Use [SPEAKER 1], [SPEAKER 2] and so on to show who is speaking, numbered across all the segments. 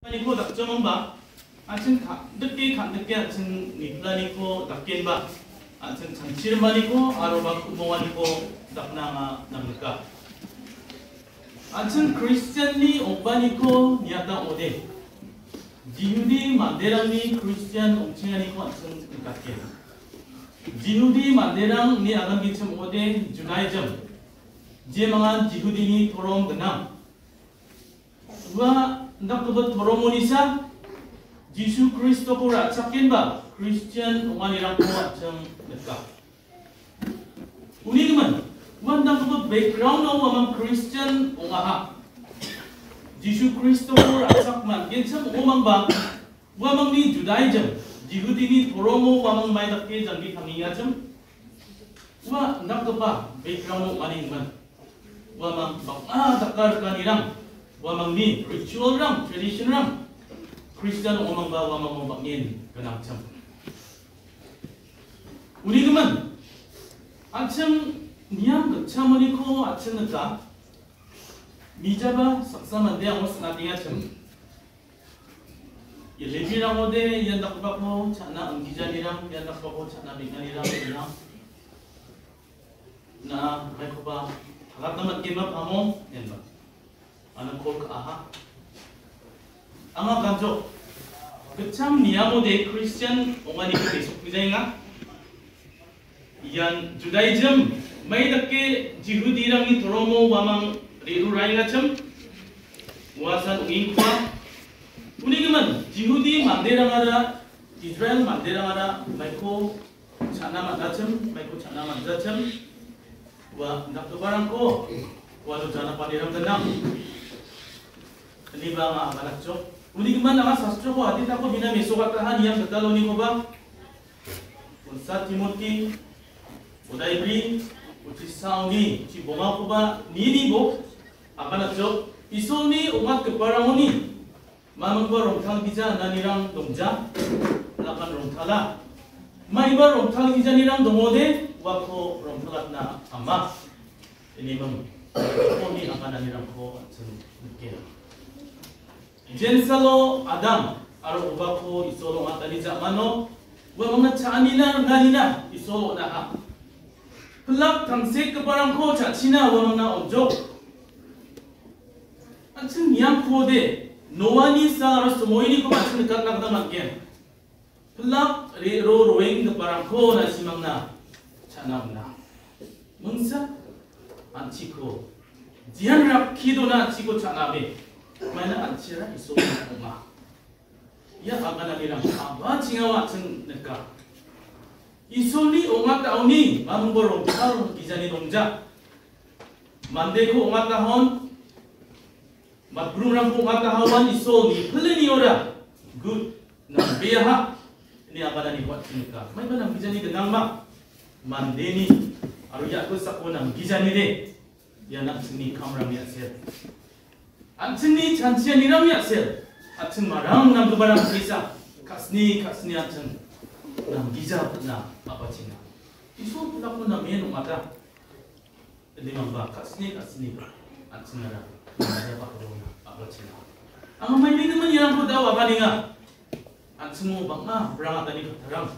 [SPEAKER 1] Niku dak jomong ba, acen 늦게 acen niplaniku dak ken ba, acen 장치를 마니고 아로바 구멍하니고 dak nanga namka. acen Kristianni ombaniku niata ode, Yahudi manderangni Kristian ongcinganiku acen nikake. Yahudi manderang ni agam gicem ode Judaism, je mangan Yahudi ni torom genam. Wa ndak tebet toromonisa Yesus Kristus ko ratsakin ba Christian onganirang ko aceng nekka. Uni naman wan ndak tebet background no amang Christian ongaha Yesus Kristus ko ratsak man gensam omang ba wamang ni Judaism Yahudi ni toromo wamang may dakke janggi kangingacem wa ndak teba background no maning man wamang bak dakar kanirang wamang ni ritual ram, tradition ram, Kristen wamang ba wamang mabangin kanacham. Uni naman, acem niam kecamani ko acem neka, mijaba saksaman dia ngos nating acem. Ye lebi ramode yan dakba ko chana anggijani ram, yan dakba ko chana bingani ram na may ko ba hagat naman kima pamo yan ba. Anong call ka aha? Ang kanjo, kecam niamo de Christian ongani ko besok bijay nga. Yan Judaism may dakke Yahudi ni toromo wamang riruray nga cham. Wasan ungin kwa. Uni naman Yahudi manderang ara Israel manderang ara may ko chana mandacham, may ko chana mandacham. Wa naktubarang ko. Walo jana panirang ganam. Ini ba nga manakcho? Uni man nga sastro ko atin ako binamesokatahan yang betaloni ko ba? Unsa Timothy, Udaibri, Uchisauni, Chibonga ko ba? Nini bo? Akanakcho? Isoni umat keparamoni. Mamang ko rongthal bija nanirang dongja, lakan rongthala. May ba rongthal bija nirang dongode? Wako rongthalat na ama. Ini bang ko ni akan nanirang ko at nukira. Jensalo Adam aro ubako isolo matali zamano wa mga chanina nganina isolo na ha pelak tangsek keparang ko chachina wa mga onjok achin yang kode noani sa aro sumoini ko machin kat nak na maggen pelak ro roeng keparang ko na simang na chanam na mungsa anchiko jian rap kido na chiko chanabe mana ancira iso ma ya agana nilang aba cingawa ceng neka isoli ongat tauni mamborong kar gijani dongja mande ko ongat tahon matbrung rang ko ongat tahawan iso ni pleni ora good na beha ini agana ni kuat neka mai banang gijani dengang ma mande ni aru ya ko sakona gijani de ya nak sini kamram ya sel Aceni chansian niram ya sel, acen marang nam kebarang sisa, kasni acen nam giza na apa cina. Isu pula pun nam yen mata, limang ba kasni acen nara, ada apa korona apa cina. Ang may ni naman yang ko daw apa ninga, acen mo bang berang tadi keterang,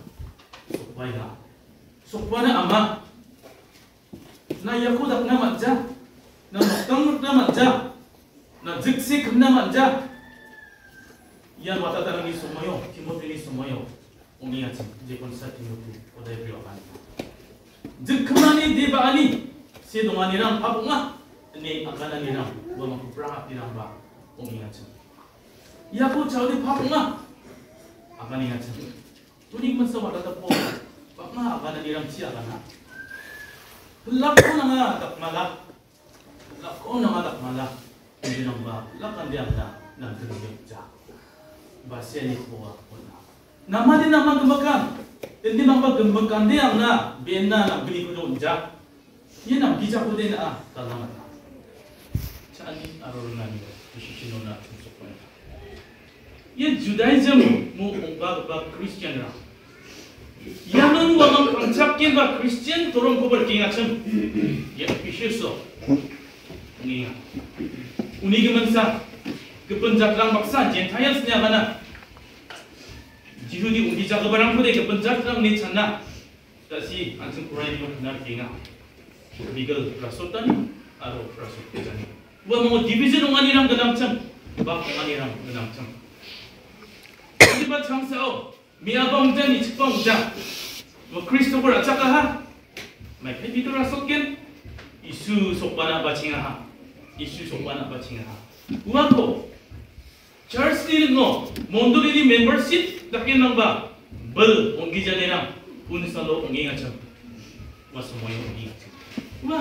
[SPEAKER 1] sukpai na ama, na yaku dak na matja, na noktang na matja. Na jiksi kena manja yan watatarang ni sumayo Timothy ni sumayo umiat jepon sa Timothy oday priwakan jikmani debaani si donganirang papunga ni akana nirang wa makuprahat nirang ba umiat ya ko chawdi papunga akana ingat tunig man sa watatapo pakma akana nirang siya kana lakko na nga takmala hindi nang ba lakan diyan na nagdurugja basya ni kuwa na naman din naman gemakan hindi mang paggembakan diyan na bena na bini ko dongja yan ang gija ko din talamat saan ni arorunan niyo sino na susukwan yan Judaism mo ba Christian ra yanun wamang pangchapkin ba Christian turong ko berkingacem yan pisyuso ngingat Uni gemensa kepenjatlang baksa Gentiles nya mana Yahudi undi jaga barang pun dek kepenjatlang ni cana dasi anjing kurai ni benar kinga legal rasultan aro rasul kejani wa mau division ngani ram genam cam bak ngani ram genam cam Iba changsao miabang jan ni chipang jan wa Christopher achakaha mai peditor rasokken isu sokbana bachinga isu sokbana bachinga uako church ni no mondoli ni membership dakin nangba bel ongi janera unisalo ongi ngacham masomoy ongi wa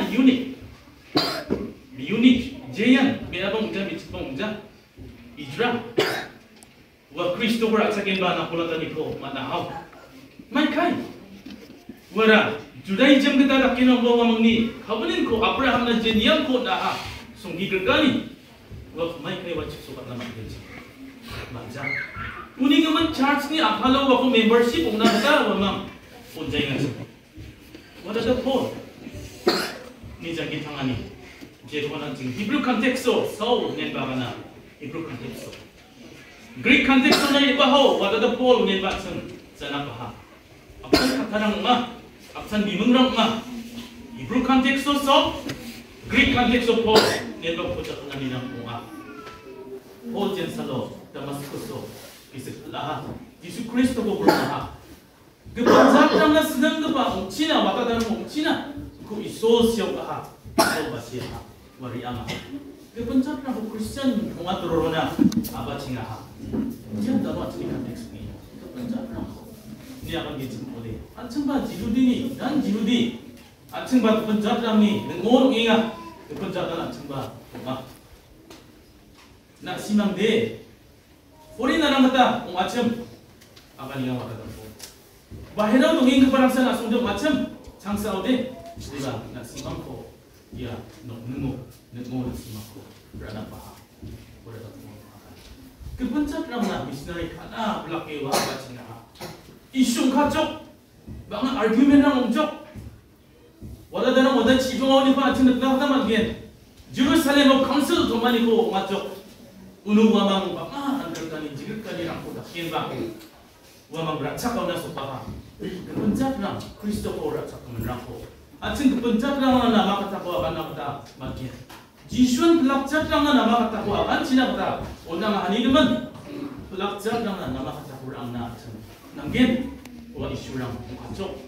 [SPEAKER 1] unique jeyan miabang jan ni chipang jan Ijra wa Christopher atsakin ba na kulatan ko manahaw may kai wara Judaism kita dakin ang bawa mangni kabanin ko Abraham na jeniyang ko na sunggi gergani wa may kai wachik sukat na magdinsi manjang uning naman church ni akalaw ako membership ung nakita wa mang punjay nga sa wala da po ni jangit hangani jero ka ng Hebrew konteksto so ngen ba na Hebrew konteksto Greek konteksto na iba ho wala da po ngen ba sa napaha apsan katarang ma apsan bimungrang ma Hebrew konteksto so Greek konteksto po ngen ba po sa kanina po Paul jensalo Damascus isip lahat Yesus Kristo ko berlaha kebanjat na senang ba ungchina wata dan ungchina ku isosyo ka so basia wari ama kebanjat na Christian ngaturona abachinga ha diyan dapat ni konteks ni kebanjat na ni akan gijin ode anchang ba Yahudi dan Yahudi anchang ba kebanjat ni ngor inga kebanjat na anchang ba na simang de Ori na lang kata macam apa ni yang waktu tu. Bahaya dong ingin keparang sana sudah macam sangsa ode, diba? Nak simang ko, ya, nemu nak simang ko, berada paha, berada paha. Kebencak ramlah misnari kana belaki wah bacina. Isu kacok, bangun argument orang umjok. Wala dalam wala cipung awak ni pa cina nak taman gen. Jerusalem Council tu mani ko macok. Unu wamang bapa angkerkani jirkani rangko dakin ba wamang ratsak kau nasuk bapa kepencak rang Kristo ko ratsak menrangko ating kepencak rang nama kata ko akan nama makin Jisuan pelakjak rang nama kata ko akan cina kata ona mahani deman pelakjak rang nama kata ko rang na nanggen wa isu rang kacok